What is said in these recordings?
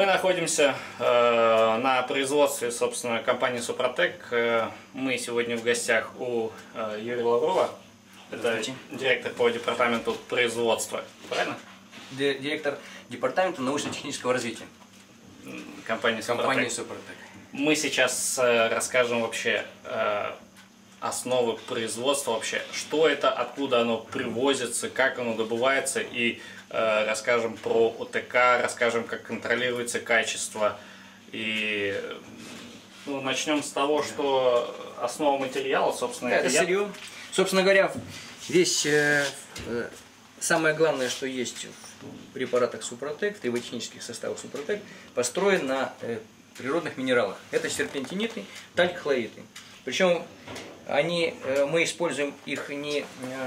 находимся на производстве, собственно, компании Супротек. Мы сегодня в гостях у Юрия Лаврова. Это директор по департаменту производства, правильно? Директор департамента научно-технического развития компании Супротек. Мы сейчас расскажем вообще основы производства вообще, что это, откуда оно привозится, как оно добывается, и расскажем про ОТК, расскажем, как контролируется качество. И начнем с того, что основа материала, собственно, это сырье. Собственно говоря, здесь самое главное, что есть в препаратах Супротек, в триботехнических составах Супротек, построен на природных минералах. Это серпентиниты, талькохлориты. Причем мы используем их не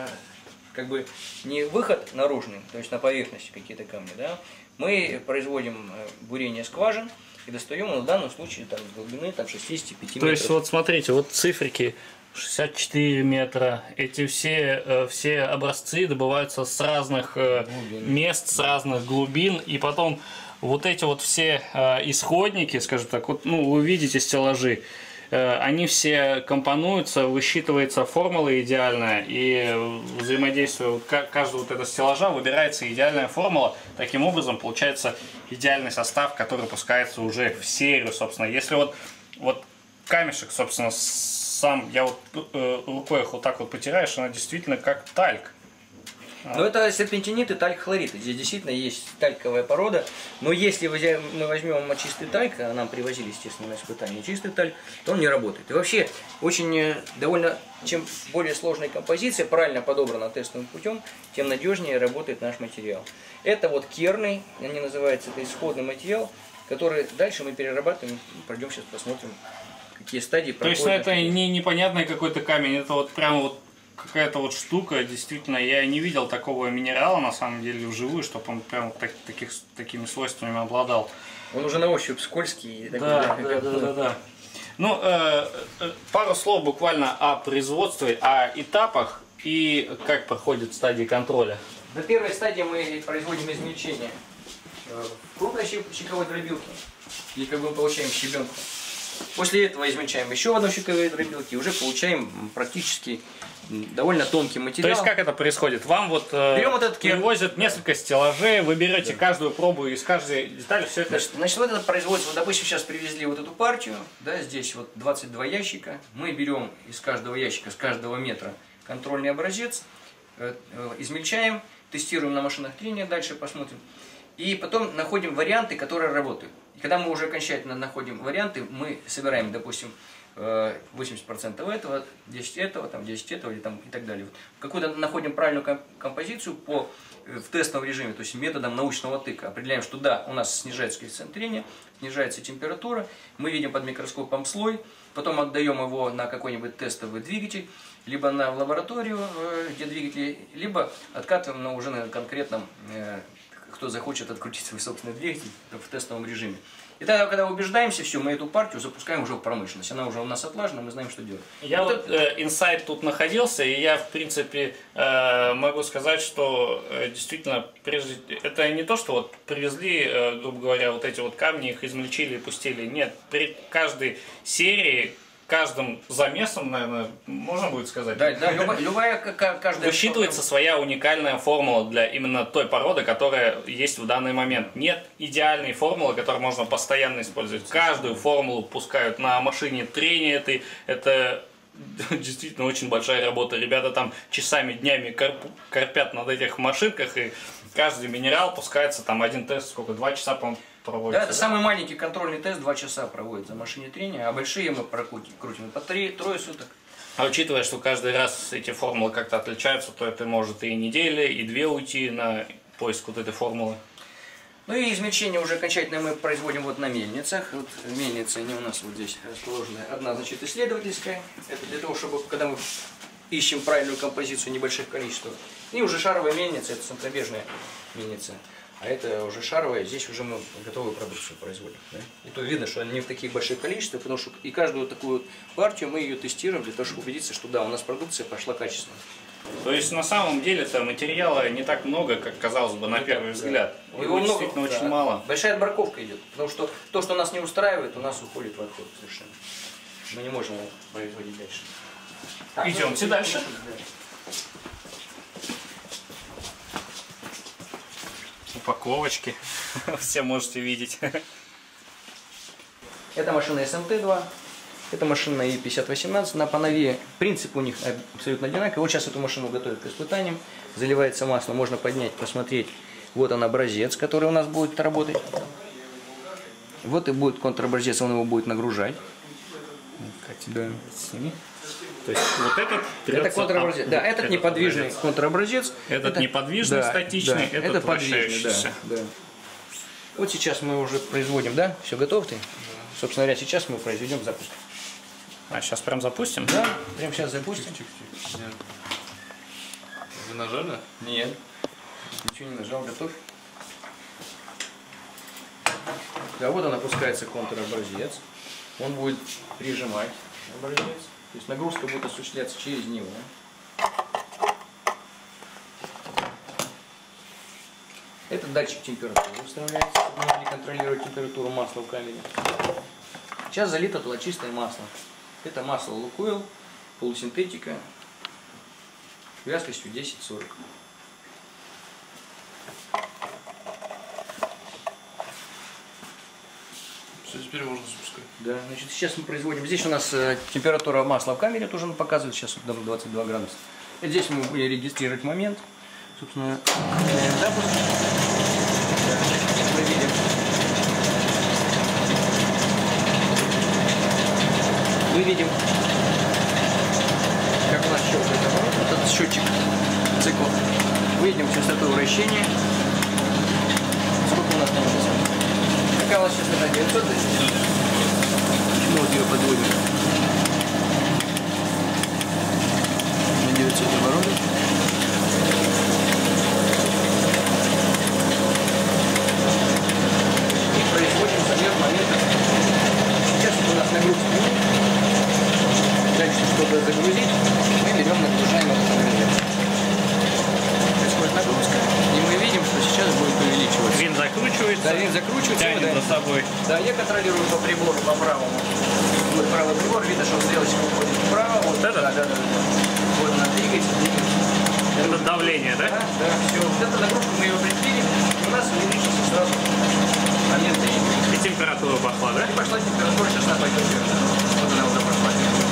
выход наружный, то есть на поверхности какие-то камни, да? Мы производим бурение скважин и достаем, в данном случае там, с глубины 65 метров. То есть вот смотрите, вот циферки 64 метра, эти все образцы добываются с разных мест, с разных глубин, и потом вот эти вот все исходники, скажем так, вот, вы видите стеллажи, они все компонуются, высчитывается формула идеальная, и взаимодействуя каждого вот этого стеллажа выбирается идеальная формула. Таким образом получается идеальный состав, который пускается уже в серию, собственно. Если вот камешек, собственно, сам, я вот рукой их вот так вот потираешь, она действительно как тальк. Но это серпентинит и талькохлориты. Здесь действительно есть тальковая порода. Но если мы возьмем чистый тальк, а нам привозили, естественно, на испытание чистый тальк, то он не работает. И вообще, довольно, чем более сложная композиция, правильно подобрана тестовым путем, тем надежнее работает наш материал. Это вот керный, они называются, это исходный материал, который дальше мы перерабатываем. Пойдем сейчас посмотрим, какие стадии проходят. То есть это не непонятный какой-то камень, это вот прямо вот какая-то вот штука, действительно, я не видел такого минерала, на самом деле, вживую, чтобы он прям такими свойствами обладал. Он уже на ощупь скользкий. Да. Ну, пару слов буквально о производстве, о этапах и как проходит стадии контроля. На первой стадии мы производим измельчение в крупной щековой дробилке, и мы получаем щебенку. После этого измельчаем еще в одной щековой дробилке и уже получаем практически довольно тонкий материал. То есть как это происходит? Вам привозят несколько стеллажей, вы берете каждую пробу из каждой детали, все это. Значит, вот это производство, допустим, сейчас привезли вот эту партию, да, здесь вот 22 ящика. Мы берем из каждого ящика, с каждого метра контрольный образец, измельчаем, тестируем на машинах трения, дальше посмотрим. И потом находим варианты, которые работают. И когда мы уже окончательно находим варианты, мы собираем, допустим, 80% этого, 10 этого, там 10 этого и так далее. Какую-то находим правильную композицию в тестовом режиме, то есть методом научного тыка. Определяем, что да, у нас снижается коэффициент трения, снижается температура, мы видим под микроскопом слой, потом отдаем его на какой-нибудь тестовый двигатель, либо в лабораторию, где двигатели, либо откатываем уже на конкретном, кто захочет открутить свой собственный двигатель в тестовом режиме. И тогда, когда убеждаемся, все, мы эту партию запускаем уже в промышленность. Она уже у нас отлажена, мы знаем, что делать. Я инсайт тут находился, и я, в принципе, могу сказать, что действительно, это не то, что вот привезли, грубо говоря, вот эти вот камни, их измельчили и пустили. Нет, при каждой серии, каждым замесом, наверное, можно будет сказать. Да, каждая высчитывается своя уникальная формула для именно той породы, которая есть в данный момент. Нет идеальной формулы, которую можно постоянно использовать. Каждую формулу пускают на машине трения. Это действительно очень большая работа. Ребята там часами, днями корпят над этих машинках, и каждый минерал пускается там один тест, 2 часа, по-моему, проводится. Да, это самый маленький контрольный тест, 2 часа проводится в машине трения, а большие мы крутим по 3-3 суток. А учитывая, что каждый раз эти формулы как-то отличаются, то это может и неделя, и 2 уйти на поиск вот этой формулы. Ну и измельчение уже окончательно мы производим вот на мельницах. Вот мельницы, они у нас вот здесь расположены. Одна, значит, исследовательская. Это для того, чтобы, когда мы ищем правильную композицию в небольших количествах. И уже шаровая мельница, это центробежная мельница. А это уже шаровая, здесь уже мы готовую продукцию производим. Да? И то видно, что они не в таких больших количествах, потому что и каждую такую партию мы ее тестируем для того, чтобы убедиться, что да, у нас продукция пошла качественно. То есть на самом деле-то материала не так много, как казалось бы на первый взгляд. Его действительно очень мало. Большая отбраковка идет, потому что то, что нас не устраивает, у нас уходит в отход совершенно. Мы не можем его производить дальше. Идемте дальше. Упаковочки. Все можете видеть. Это машина SMT-2. Это машина E5018 на Панове. Принцип у них абсолютно одинаковый. Вот сейчас эту машину готовят к испытаниям. Заливается масло, можно поднять, посмотреть. Вот он образец, который у нас будет работать. Вот и будет контробразец, он его будет нагружать. Да. То есть вот этот это контробразец. Да, этот неподвижный контробразец. Этот неподвижный, статичный, да, этот вращающийся. Да. Вот сейчас мы уже производим, да? Все готов ты? Собственно говоря, сейчас мы произведем запуск. А сейчас прям запустим? Да, прям сейчас запустим. Вы нажали? Нет. Ничего не нажал, готовь. Да, вот он опускается контробразец. Он будет прижимать образец. То есть нагрузка будет осуществляться через него. Этот датчик температуры вставляется, чтобы мы могли контролировать температуру масла в камере. Сейчас залито туда чистое масло. Это масло Лукойл, полусинтетика, вязкостью 10-40. Все, теперь можно запускать. Да, значит, сейчас мы производим. Здесь у нас температура масла в камере тоже показывает, сейчас 22 градуса. И здесь мы будем регистрировать момент. Собственно, запуск. Мы видим. Мы видим, как у нас щелкает оборот, вот этот счетчик цикла. Видим частоту вращения. Сколько у нас там написано? Какая у нас частота? 900 тысяч? Почему вот ее подводим? На 900 оборотов. И производим замер момента. Сейчас у нас нагрузка. Дальше, чтобы загрузить, мы берем, нагружаем этот образец. Происходит нагрузка, и мы видим, что сейчас будет увеличиваться. Винт закручивается. Да, винт закручивается. Тянет за собой. Да, я контролирую по прибору, по правому. Вот правый прибор, видно, что стрелочка уходит вправо. Вот это? Да. Вот она двигается. Это давление, да? Да, все. Вот эта нагрузка, мы ее определили, у нас увеличился сразу момент движения. И температура пошла, да? И пошла температура, сейчас она пойдет вверх. Вот она уже пошла.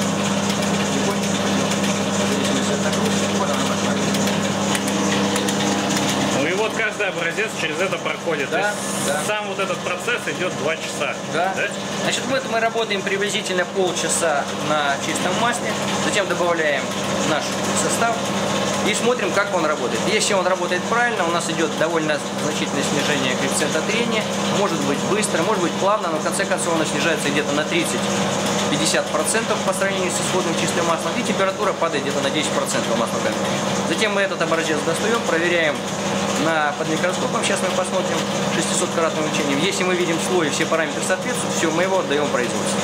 Ну и вот каждый образец через это проходит. Да, То есть да. сам вот этот процесс идет 2 часа. Да. Значит, мы работаем приблизительно полчаса на чистом масле, затем добавляем наш состав и смотрим, как он работает. Если он работает правильно, у нас идет довольно значительное снижение коэффициента трения, может быть быстро, может быть плавно, но в конце концов оно снижается где-то на 30-50% по сравнению с исходным чистым маслом, и температура падает где-то на 10% масла камеры. Затем мы этот образец достаем, проверяем под микроскопом, сейчас мы посмотрим 600-кратным увеличением. Если мы видим слой и все параметры соответствуют, все, мы его отдаем в производство.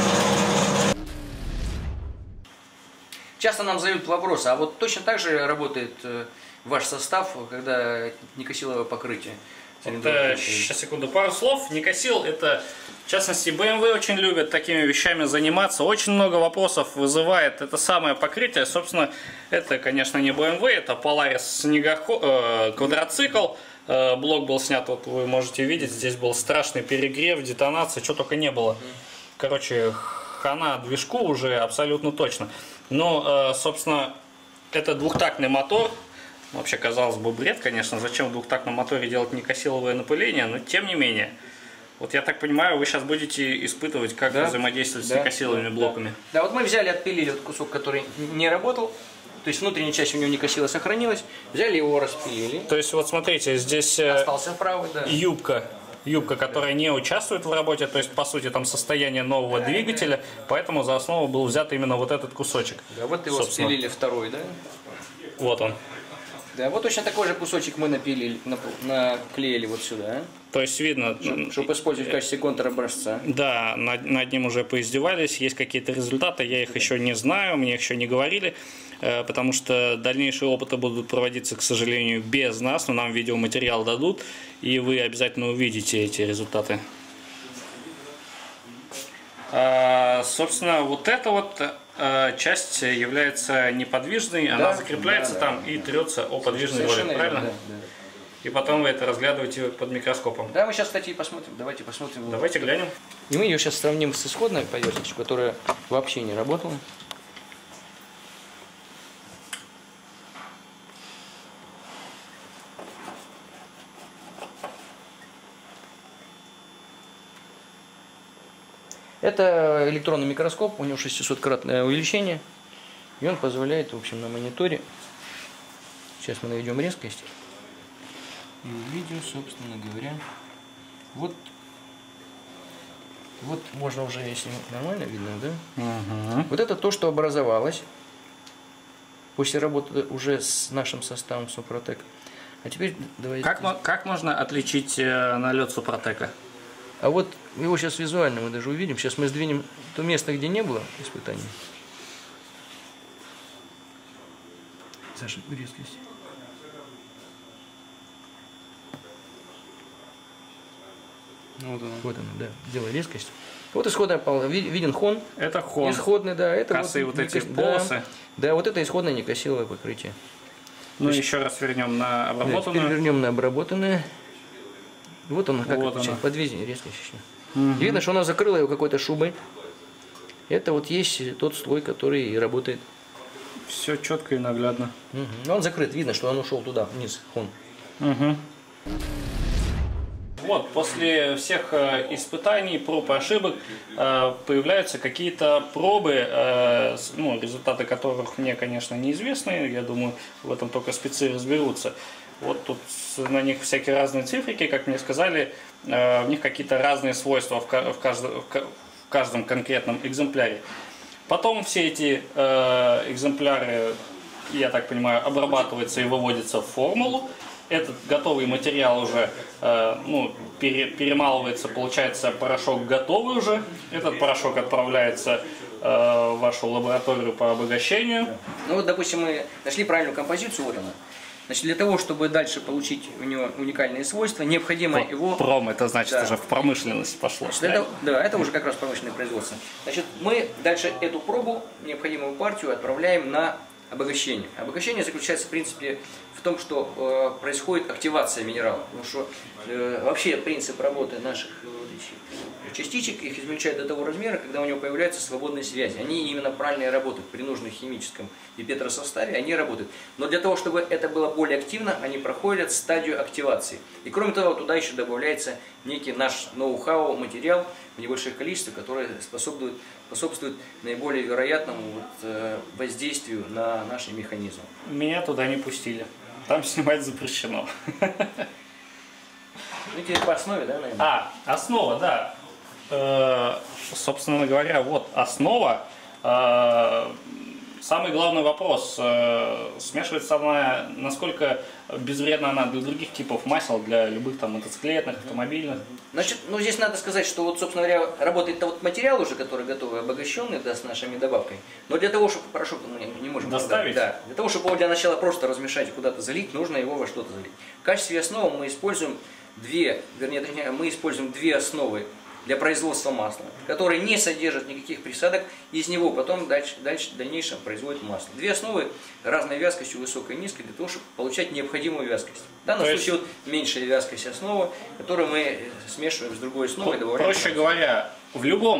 Часто нам задают вопрос, а вот точно так же работает ваш состав, когда некосиловое покрытие? Сейчас, секунду, пару слов. Никосил, это, в частности, BMW очень любят такими вещами заниматься. Очень много вопросов вызывает это самое покрытие. Собственно, это, конечно, не BMW, это Polaris квадроцикл. Блок был снят, вот вы можете видеть, здесь был страшный перегрев, детонация, что только не было. Короче, хана движку уже абсолютно точно. Но, собственно, это двухтактный мотор. Вообще, казалось бы, бред, конечно, зачем в двухтактном моторе делать некосиловое напыление, но тем не менее. Вот я так понимаю, вы сейчас будете испытывать, как взаимодействовать с некосиловыми блоками. Да, вот мы взяли, отпилили вот кусок, который не работал, то есть внутренняя часть у него некосило сохранилась, взяли его, распилили. То есть, вот смотрите, здесь остался правый, да. Юбка, которая не участвует в работе, то есть, по сути, там состояние нового двигателя, поэтому за основу был взят именно вот этот кусочек. Да, вот его спилили второй, да? Вот он. Да, вот точно такой же кусочек мы напилили, наклеили вот сюда. То есть видно, чтобы использовать в качестве контробразца. Да, над ним уже поиздевались, есть какие-то результаты, я их еще не знаю, мне их еще не говорили. потому что дальнейшие опыты будут проводиться, к сожалению, без нас, но нам видеоматериал дадут, и вы обязательно увидите эти результаты. Собственно, вот эта вот часть является неподвижной, она закрепляется там и трется о подвижный ролик, правильно? Да. И потом вы это разглядываете под микроскопом. Да, мы сейчас, кстати, посмотрим. Давайте посмотрим. Давайте глянем. И мы ее сейчас сравним с исходной поверхностью, которая вообще не работала. Это электронный микроскоп, у него 600-кратное увеличение, и он позволяет, в общем, на мониторе, сейчас мы наведем резкость, и увидим, собственно говоря, вот можно уже, если нормально видно, да? Вот это то, что образовалось после работы уже с нашим составом Супротек. А теперь давайте... Как можно отличить налет Супротека? А вот его сейчас визуально мы даже увидим. Сейчас мы сдвинем то место, где не было испытаний. Саша, резкость. Вот она, да. Сделай резкость. Вот исходная полоса. Виден хон. Это хон. Исходный, да. Это косые вот эти полосы. Да, вот это исходное некосиловое покрытие. Ну, еще раз вернем на обработанную. Да, теперь вернем на обработанное. Вот он, как вот отличать. Подвижение, резкость еще. Видно, что она закрыла его какой-то шубой. Это вот есть тот слой, который и работает. Все четко и наглядно. Но он закрыт, видно, что он ушел туда, вниз, хон. Вот, после всех испытаний, проб и ошибок появляются какие-то пробы, результаты которых мне, конечно, неизвестны. Я думаю, в этом только спецы разберутся. Вот тут на них всякие разные цифрики, как мне сказали, в них какие-то разные свойства в каждом конкретном экземпляре. Потом все эти экземпляры, я так понимаю, обрабатываются и выводятся в формулу. Этот готовый материал уже перемалывается, получается порошок готовый уже. Этот порошок отправляется в вашу лабораторию по обогащению. Ну вот, допустим, мы нашли правильную композицию Орина. Значит, для того, чтобы дальше получить у него уникальные свойства, необходимо его... Пром, это значит уже в промышленность пошло. Это уже как раз промышленное производство. Значит, мы дальше эту пробу, необходимую партию, отправляем на обогащение. Обогащение заключается, в принципе, в том, что происходит активация минерала. Потому что вообще принцип работы наших частичек, их измельчают до того размера, когда у него появляются свободные связи. Они именно правильно работают при нужном химическом и петросоставе, они работают. Но для того, чтобы это было более активно, они проходят стадию активации. И кроме того, туда еще добавляется некий наш ноу-хау материал в небольших количествах, который способствует наиболее вероятному воздействию на наши механизмы. Меня туда не пустили. Там снимать запрещено. Ну, теперь по основе, да, наверное? Основа, да. Собственно говоря, вот основа. Самый главный вопрос, смешивается она, насколько безвредна она для других типов масел, для любых там мотоциклетных, автомобильных? Значит, здесь надо сказать, что вот, собственно говоря, работает вот материал уже, который готовый, обогащенный, да, с нашими добавками. Но для того, чтобы порошок мы не можем доставить. Да, для того, чтобы его для начала просто размешать и куда-то залить, нужно его во что-то залить. В качестве основы мы используем две основы для производства масла, которые не содержат никаких присадок, из него потом в дальнейшем производят масло. Две основы разной вязкостью, высокой и низкой, для того, чтобы получать необходимую вязкость. В данном случае вот меньшая вязкость основы, которую мы смешиваем с другой основой. Проще говоря, в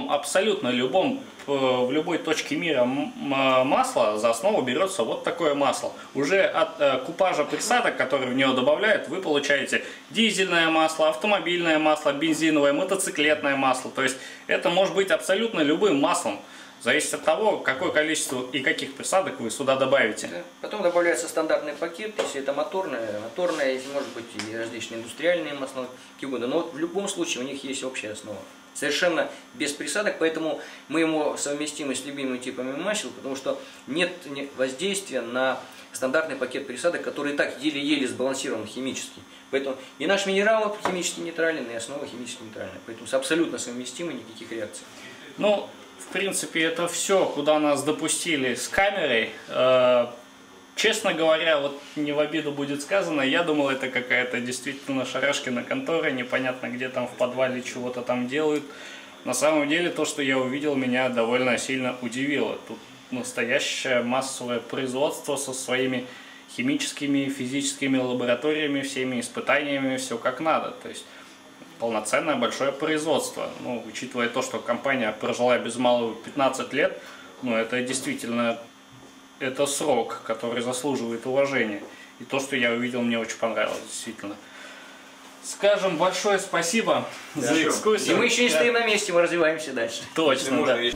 любой точке мира масла за основу берется вот такое масло. Уже от купажа присадок, которые в него добавляют, вы получаете дизельное масло, автомобильное масло, бензиновое, мотоциклетное масло. То есть это может быть абсолютно любым маслом. Зависит от того, какое количество и каких присадок вы сюда добавите. Да. Потом добавляется стандартный пакет, если это моторное, если может быть и различные индустриальные масла, какие угодно. Но в любом случае у них есть общая основа. Совершенно без присадок, поэтому мы ему совместимы с любыми типами масел, потому что нет воздействия на стандартный пакет присадок, который и так еле-еле сбалансирован химически. Поэтому и наш минерал химически нейтрален, и основа химически нейтральная. Поэтому абсолютно совместимы, никаких реакций. Ну, в принципе, это все, куда нас допустили с камерой. Честно говоря, вот не в обиду будет сказано, я думал, это какая-то действительно шарашкина контора, непонятно, где там в подвале чего-то там делают. На самом деле, то, что я увидел, меня довольно сильно удивило. Тут настоящее массовое производство со своими химическими, физическими лабораториями, всеми испытаниями, все как надо. То есть полноценное большое производство. Ну, учитывая то, что компания прожила без малого 15 лет, ну, это действительно... Это срок, который заслуживает уважения. И то, что я увидел, мне очень понравилось, действительно. Скажем большое спасибо за экскурсию. И мы еще не стоим на месте, мы развиваемся дальше. Точно, да.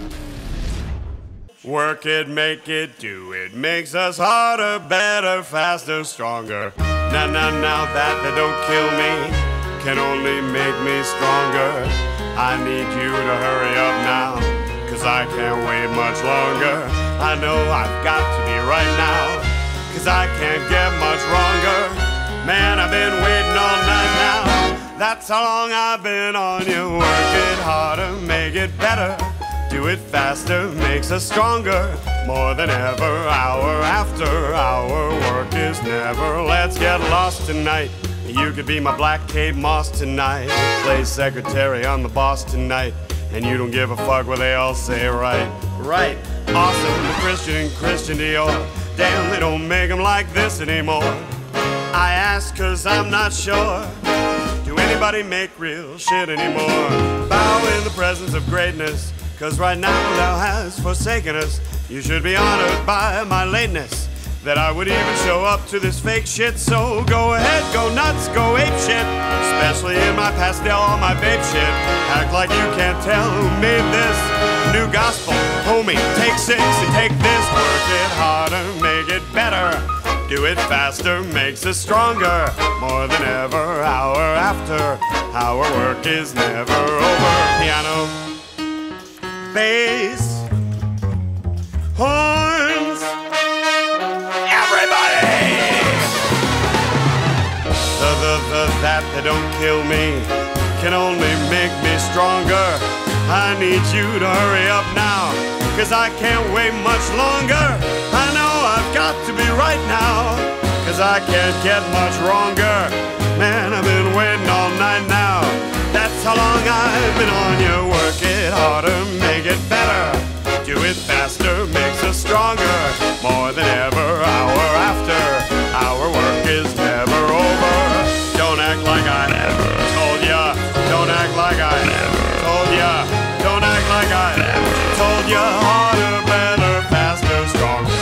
Work it, make it, do it, makes us harder, better, faster, stronger. Now that they don't kill me, can only make me stronger. I need you to hurry up now, 'cause I can't wait much longer. I know I've got to be right now, 'cause I can't get much wronger. Man, I've been waiting all night now. That's how long I've been on you. Work it harder, make it better. Do it faster, makes us stronger. More than ever, hour after hour. Work is never. Let's get lost tonight. You could be my Black Kate Moss tonight. Play secretary on the boss tonight. And you don't give a fuck what they all say, right? Right. Awesome, Christian Dior. Damn, they don't make them like this anymore. I ask 'cause I'm not sure. Do anybody make real shit anymore? Bow in the presence of greatness, 'cause right now thou hast forsaken us. You should be honored by my lateness, that I would even show up to this fake shit. So go ahead, go nuts, go ape shit, especially in my pastel, all my babe shit. Act like you can't tell who made this new gospel. Homie, take 6 and take this. Work it harder, make it better. Do it faster, makes us stronger. More than ever, hour after our work is never over. Piano, bass, horns, everybody! That they don't kill me can only make me stronger. I need you to hurry up now, 'cause I can't wait much longer. I know I've got to be right now, 'cause I can't get much wronger. Man, I've been waiting all night now. That's how long I've been on you. Work it harder, make it better. Do it faster, makes us stronger. More than ever, hour after our work is never over. Don't act like I never told ya. Don't act like I never told ya. Don't act like I never told ya. Harder, better, faster, stronger.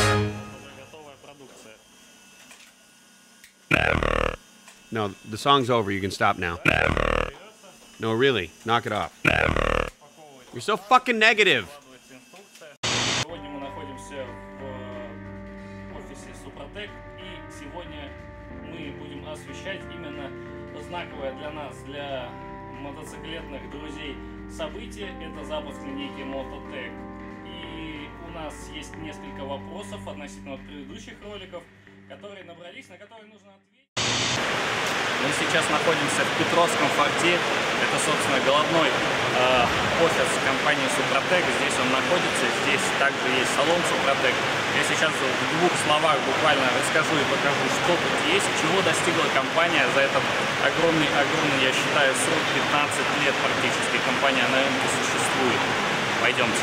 Never. No, the song's over. You can stop now. Never. No, really. Knock it off. Never. You're so fucking negative. Сегодня мы находимся в офисе Супротек, и сегодня мы будем освещать именно знаковое для нас, для мотоциклетных друзей событие. Это запуск линейки Mototec. И у нас есть несколько вопросов относительно предыдущих роликов, которые набрались, на которые нужно ответить. Мы сейчас находимся в Петровском форте. Это, собственно, головной офис компании Супротек. Здесь он находится. Здесь также есть салон Супротек. Я сейчас в двух словах буквально расскажу и покажу, что тут есть, чего достигла компания за этот огромный, я считаю, срок 15 лет практически. Компания на рынке существует. Пойдемте.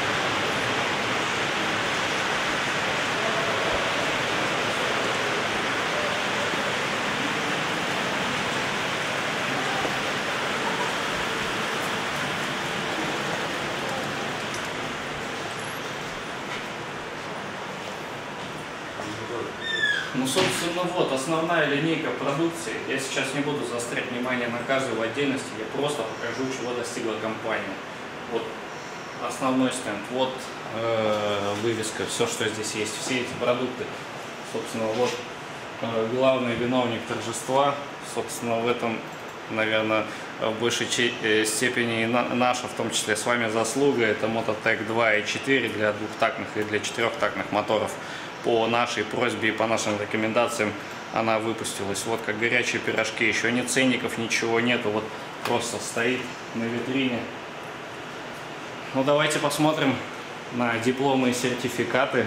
Ну, собственно, вот основная линейка продукции. Я сейчас не буду заострять внимание на каждую в отдельности, я просто покажу, чего достигла компания. Вот основной стенд, вот вывеска, все, что здесь есть, все эти продукты. Собственно, вот главный виновник торжества, собственно, в этом, наверное, в большей степени наша, в том числе с вами, заслуга. Это Mototec 2 и 4 для двухтактных и для четырехтактных моторов. По нашей просьбе и по нашим рекомендациям она выпустилась. Вот как горячие пирожки. Еще нет ценников, ничего нету. Вот просто стоит на витрине. Ну давайте посмотрим на дипломы и сертификаты.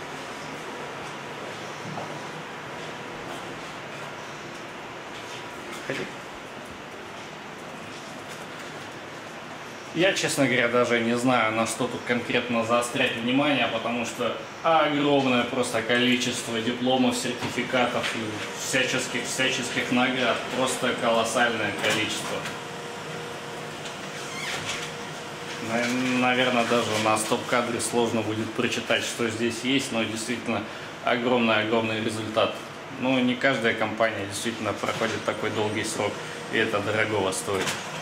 Я, честно говоря, даже не знаю, на что тут конкретно заострять внимание, потому что огромное просто количество дипломов, сертификатов и всяческих наград. Просто колоссальное количество. Наверное, даже на стоп-кадре сложно будет прочитать, что здесь есть, но действительно огромный результат. Ну, не каждая компания действительно проходит такой долгий срок, и это дорогого стоит.